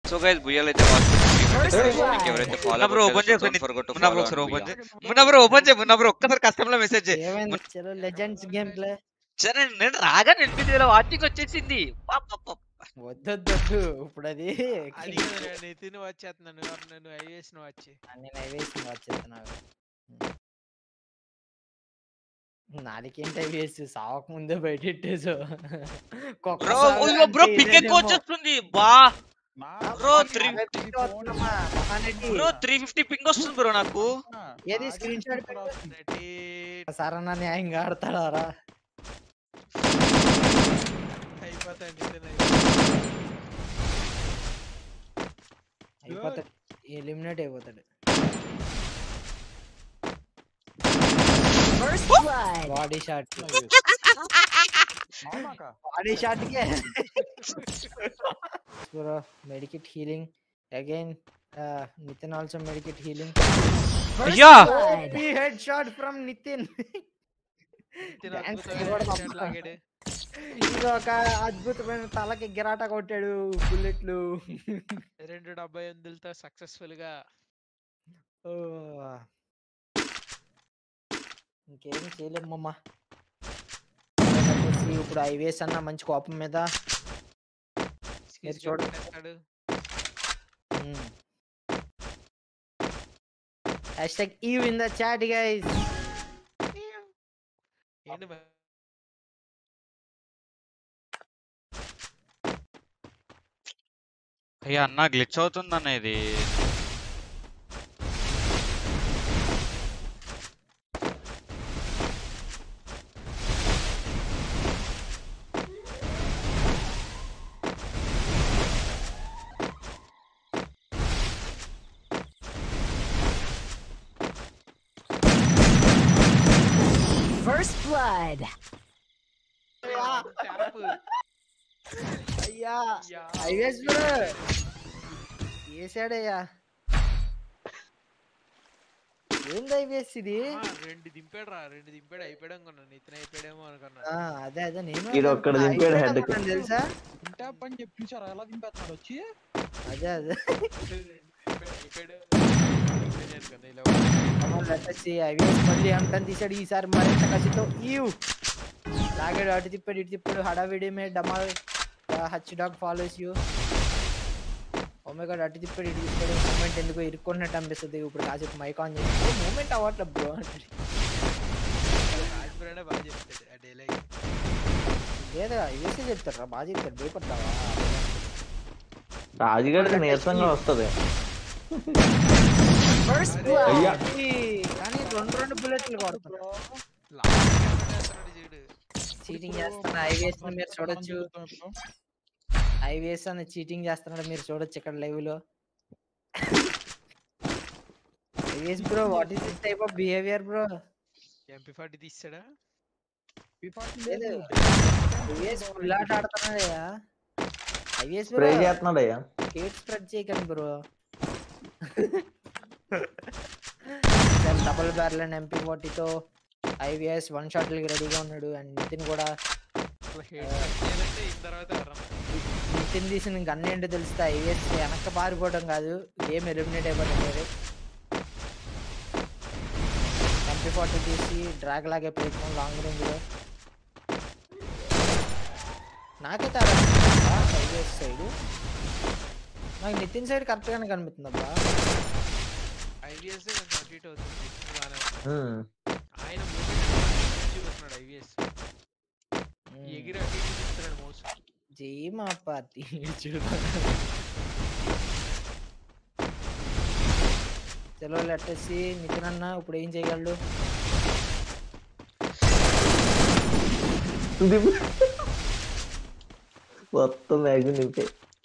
So guys బుయ్యాలు అయితే ఎవరైతే follow bro open చేయండి మున్నా బ్రో ఒకసారి ఓపెన్ చేయండి మున్నా బ్రో ఒక్కసారి కస్టమర్ మెసేజ్ ఏమైంది చలో లెజెండ్స్ గేమ్ ప్లే సరే నేను రాగా 8,000 వాచింగ్ వచ్చేసింది వద్దొద్దు ఇప్పుడు అది నితిన్ వచ్చేస్తున్నాను నేను ఐవిఎస్ ను వచ్చి నేను ఐవిఎస్ ను వచ్చేస్తున్నాను నాలుగేంటి ఐవిఎస్ సావక ముందే బయటెట్టేసు బ్రో పిక్ ఎక్కువ వచ్చేస్తుంది బా బ్రో 350 పింగ్ వస్తుంది బ్రో నాకు ఏది స్క్రీన్ షాట్ సరన్నా న్యాయంగా ఆడతాడారా అయిపోతాడు ఎలిమినేట్ అయిపోతాడు బాడీ షాట్ కే bro medicate healing again Nitin also medicate healing అయ్యా హెడ్ షాట్ ఫ్రమ్ నితిన్ ఇది ఒక అద్భుతమైన తలకి గిరాట కొట్టాడు బుల్లెట్లు 278తో సక్సెస్ఫుల్ గా ఇంకేం చేయలేమమ్మా ఇప్పుడు ఐవిఎస్ అన్న మంచి కోపం మీద చూడండి #EVE in the chat guys అయ్యా అన్న గ్లిచ్ అవుతుందన్న ఇది First blood. అయ్యా ఐవిఎస్ బ్రో ఏసాడయ్యా ఏంది ఐవిఎస్ ఇది రెండు దింపాడు అయిపోయాడు అనుకున్నాను నితిన్ అయిపోయాడేమో అనుకున్నా అదే నేను తెలుసా ఇంటా పని చెప్పి చూసారా ఎలా దింపేస్తున్నాడు వచ్చి అదే ఐవిఎస్ మళ్ళీ అంటని తీసాడు ఈసారి మరింత కసితో లాగాడు అటు తిప్పాడు ఇటు తిప్పాడు హడావిడి మే డమాల్ Hutch dog follows you oh my god అటు తిప్పాడు ఇటు తిప్పాడు మూమెంట్ ఎందుకో ఇరుక్కున్నట్టు అనిపిస్తుంది ఇప్పుడు కాసేపు మైక్ ఆన్ చేసి మూమెంట్ అవ్వట్లేదు బ్రో లేదా ఐవిఎస్ చెప్తారా బాగా చెప్తారు భయపడతావా రాజుగాడికి నీరసంగా వస్తుంది కానీ రెండు బుల్లెట్లు కొడుతున్నారు చీటింగ్ చేస్తున్నా ఐవిఎస్ మీరు చూడొచ్చు ఐవిఎస్ అని చీటింగ్ చేస్తున్నాడు మీరు చూడొచ్చు ఇక్కడ లైవ్ లో IVS bro what is this type of behaviour bro MP40 తీసాడా ఐవిఎస్ ఫుల్ ఆట ఆడుతున్నాడయ్యా ఐవిఎస్ స్ప్రే చేస్తున్నాడయ్యా కేట్ స్ప్రెడ్ చేయకండి బ్రో డబుల్ బ్యారెల్ అండ్ MP40తో ఐవిఎస్ వన్ షాట్ కి రెడీగా ఉన్నాడు అండ్ నితిన్ కూడా నితిన్ తీసిన గన్ ఏంటో తెలిస్తే ఐవిఎస్ వెనక్కి పారిపోవడం కాదు గేమ్ ఎలిమినేట్ అయిపోతుంది MP40 తీసి డ్రాగ్ లాగే ప్రయత్నం లాంగ్ రేంజ్ లో నాకైతే ఐవిఎస్ సైడ్ నాకు నితిన్ సైడ్ కరెక్ట్ గానే కనిపిస్తుంది అబ్బా ఐవిఎస్ కంప్లీట్ అవుతుంది ఆయన ఐవిఎస్ ఎగిరి అటు చూస్తున్నాడు మోస్ట్ జై మా పార్టీ చలో లెట్టేసి నితిన్ అన్న ఇప్పుడు ఏం చేయగలడు మొత్తం మ్యాగ్జిన్ నింపే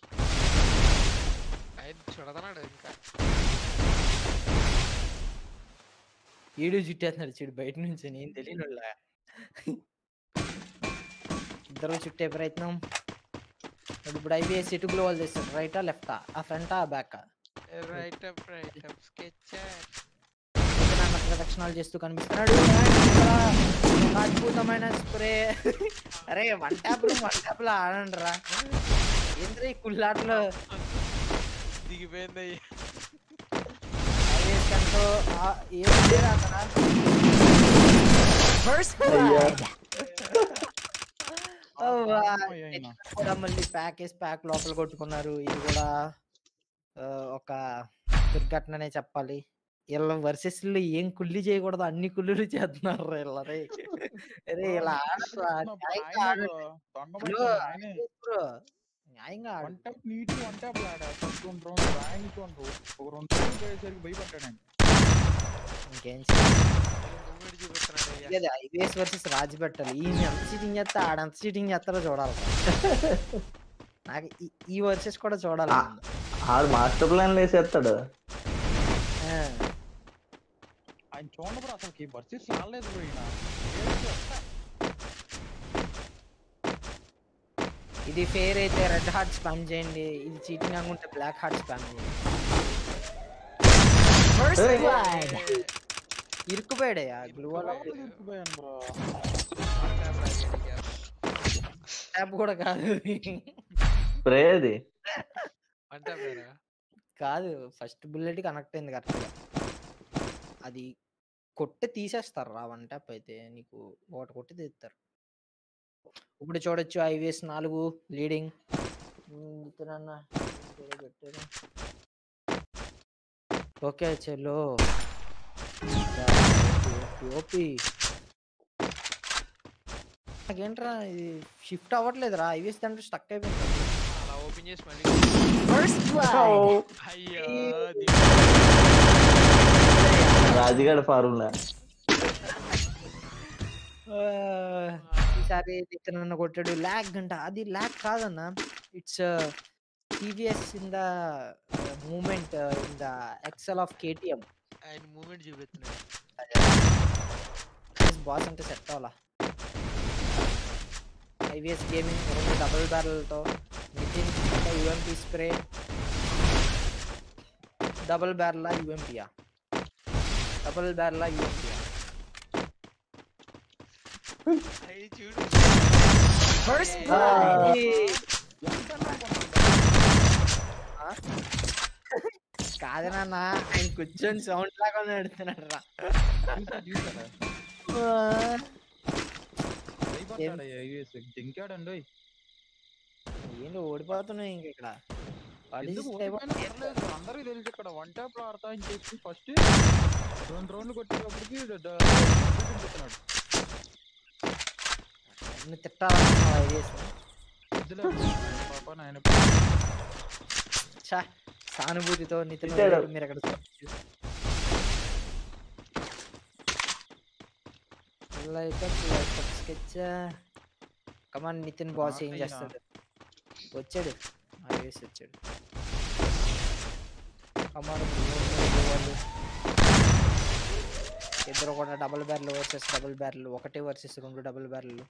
ఆయన చూడదన్నాడు ఇంకా ఈడు చుట్టేస్తున్నాడు చూడు బయట నుంచి నేను తెలియని వాళ్ళ ఇద్దరు చుట్టే ప్రయత్నం ఇప్పుడు ఐవిఎస్ ఎటు గ్లోవల్ చేస్తాడు రైటా లెఫ్టా ఆ ఫ్రంటా ఆ బ్యాక్ రైట్ అప్ స్కెచ్ ప్రదక్షిణాలు చేస్తూ కనిపిస్తున్నాడు అద్భుతమైన స్ప్రే అరే వన్ ట్యాప్ లో ఆడండి రా ఏంద్రీ కుల్లాట్లో ఐవిఎస్ కంటూ ఏం లేదు అక్కడ. First అయ్యా blood. కూడా మళ్ళీ ప్యాక్ లోపల కొట్టుకున్నారు. ఇది కూడా ఒక దుర్ఘటననే చెప్పాలి. వీళ్ళ వర్సెస్ లో ఏం కుల్లి చేయకూడదు అన్ని కుళ్ళులు చేస్తున్నారు వీళ్ళని. అరే ఇలా ఆడరా, న్యాయంగా ఆడండి. బ్రో, బ్రో, న్యాయంగా ఆడు. ఇంకేం చేయాలి? ఐవిఎస్ వర్సెస్ రాజ్ పెట్టాలి. ఈయన ఎంత చీటింగ్ చేస్తే ఆడంత చీటింగ్ చేస్తారో చూడాలి. నాకు ఈ వర్సెస్ కూడా చూడాలి. ఆడు మాస్టర్ ప్లాన్ వేసేస్తాడు. ఆయన చూడండి బ్రో, అసలుకి వర్సెస్ రాలేదు బ్రో. ఇది ఫేర్ అయితే రెడ్ హార్ట్ స్పామ్ చేయండి. ఇది చీటింగ్ అనుకుంటే బ్లాక్ హార్ట్ స్పామ్ చేయండి. First blood. ఇరుక్కుపోయాడయ్యా గ్లూ ఇరుక్కుపోయాను బ్రో. ట్యాప్ కూడా కాదు స్ప్రే అది కాదు. ఫస్ట్ బుల్లెట్ కనెక్ట్ అయింది కరెక్ట్గా. అది కొట్టి తీసేస్తారు రా. 1 ట్యాప్ అయితే నీకు ఒకటి కొట్టి తీస్తారు. ఇప్పుడు చూడొచ్చు ఐవిఎస్ 4 లీడింగ్. ఓకే చెల్లో నాకేంట్రా ఇది షిఫ్ట్ అవ్వట్లేదురా. ఐవిఎస్ దాంట్లో స్టక్ అయిపోయింది. First blood. రాజుగాడి ఫార్ములా. ఈసారి నితిన్ కొట్టాడు. ల్యాగ్ అంట. అది ల్యాగ్ కాదన్న. It's TVS in the movement in the XL of KTM. ఆయన మూమెంట్ చూపిస్తున్నాడు. బాస్ అంటే సెట్ అవ్వాలా. ఐవిఎస్ గేమింగ్ 2 డబుల్ బ్యారల్తో నితిన్ యుఎంపీ స్ప్రే. డబుల్ బ్యారలా యుఎంపీయా? డబుల్ బ్యారలా యుఎంపీయా? First blood. కాదు నాన్న, ఆయన కూర్చొని సౌండ్ లాగా నడుతున్నాడు రా. జింకాడండి. ఏంటి ఓడిపోతున్నాయి ఇంక ఇక్కడ. అందరికి తెలుసు ఇక్కడ 1 ట్యాప్ లో ఆడతా అని చెప్పి ఫస్ట్ 2 రౌండ్లు కొట్టేటప్పటికి తిట్టాలనుకున్నావు ఐవిఎస్. సానుభూతితో నితిన్ మీరు అక్కడ స్కెచ్. కమాన్ నితిన్ బాస్ ఏం చేస్తాడు? వచ్చాడు ఐవిఎస్ వచ్చాడు. కమాన్ వాళ్ళు ఇద్దరు కూడా double barrel versus double barrel. 1 versus 2 double barrel.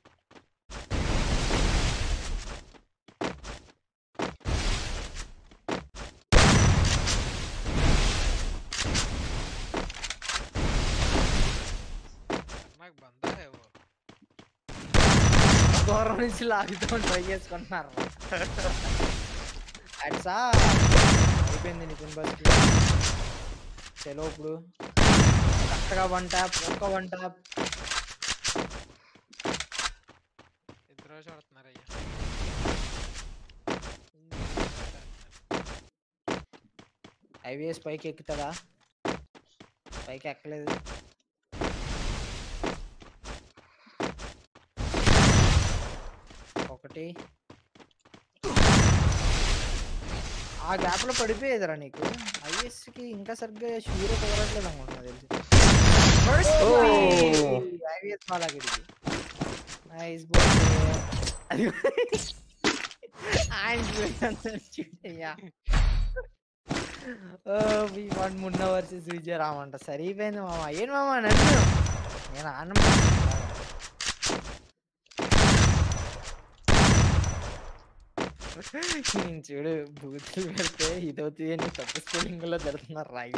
దూరం నుంచి లాగుతూ ట్రై చేసుకుంటున్నారు. అయిపోయింది నితిన్ బస్. చలో ఇప్పుడు కరెక్ట్గా 1 ట్యాప్. ఒక్క 1 ట్యాప్. ఇద్దరు చూడుతున్నారయ్యా. ఐవిఎస్ పైకి ఎక్కుతాడా? పైకి ఎక్కలేదు. ఒకటి ఆ గ్యాప్ లో పడిపోయేదిరా నీకు. ఐవిఎస్ కి ఇంకా సరిగ్గా షూర్ కుదరట్లేదు అనుకుంటున్నా తెలిసి. ఐవిఎస్ బాలాగిడికి నైస్ బాల్. మున్న వర్సెస్ విజయరామంట. సరిపోయింది మామ. ఏంటి మామ నన్ను నేను ఆనందం. చూడు బూతులు పెడితే ఇదవుతుంది అని తప్పు స్పెల్లింగ్ లో జరుగుతున్నారు రాయి.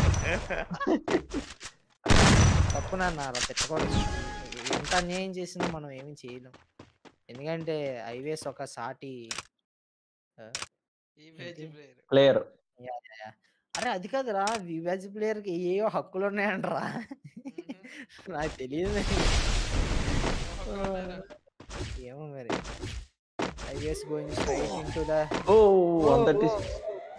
తప్పు నాన్న అలా తిట్టకూడదు. ఎంత అన్యాయం చేసినా మనం ఏమి చేయలేం. ఎందుకంటే ఐవిఎస్ ఒక సాటి ప్లేయర్. అరే అది కాదురా వివాజ్ ప్లేయర్ కి ఏయో హక్కులు ఉన్నాయంటరా నాకు తెలియదు ఏమో మరి IVS going straight into the ఓ 136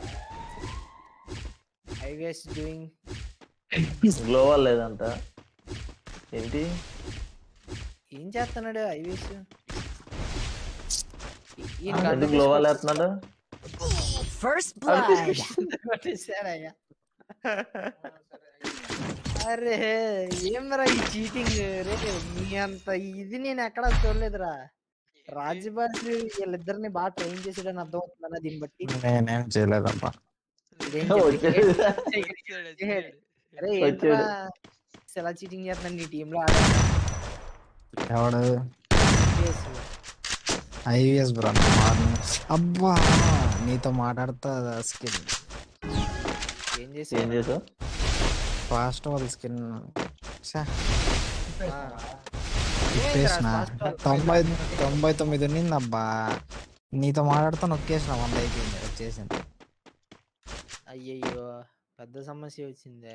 ఐవిఎస్ డూయింగ్ గ్లోవల్ లేదంట ఏంటి ఏం చేస్తున్నాడు ఐవిఎస్ ఎందుకు గ్లోవల్ వేస్తున్నాడు First blood. కొట్టేశాడయ్యా అరే ఏమరా ఈ చీటింగ్ రే మీ అంత ఇది నేను ఎక్కడ చూడలేదురా రాజుబాస్ వీళ్ళిద్దరిని బాగా ట్రైన్ చేసాడని అర్థం అవుతుందన్న దీన్ని బట్టి నేనేం చేయలేదబ్బా. అరే ఏంట్రా ఎలా చీటింగ్ చేస్తున్నాను నీ టీమ్ లో ఎవడు ఐవిఎస్ బ్రో అబ్బా నీతో మాట్లాడుతా స్కిన్ ఏం ఏం చేసావు ఫాస్ట్ వాళ్ళ స్కిన్ చేసిన 99 ఉన్నింది అబ్బా. నీతో మాట్లాడుతా నొక్కేసిన 100 అయిపోయింది వచ్చేసింది. అయ్యయ్యో పెద్ద సమస్య వచ్చిందే.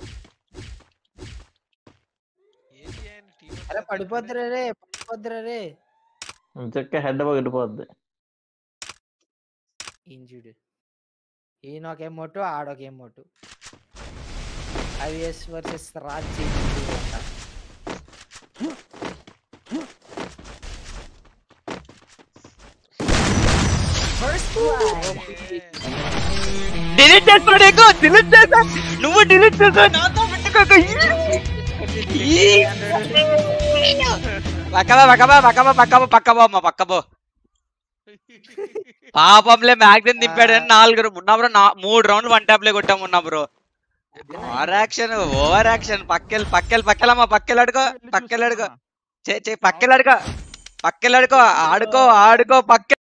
అరే పడిపోద్దురా రే పడిపోద్దురా రే చెక్క హెడ్ పగిలిపోద్ది. ఇంజుడు ఈయన ఒకే మోటు ఆడొకే మోటు IVS versus Raj First blood. Delete చేసుకో డిలీట్ చేసా నువ్వు డిలీట్ చేసా నాతో పెట్టుకోక పక్కబో పాపంలే మ్యాగ్జిన్ దింపాడని 4 ఉన్నా బ్రో 3 రౌండ్లు 1 ట్యాప్లే కొట్టాము ఉన్నా బ్రో. ఓవర్ యాక్షన్ పక్కెలమ్మా పక్కెలాడుకో పక్కెలాడుకో ఆడుకో పక్కె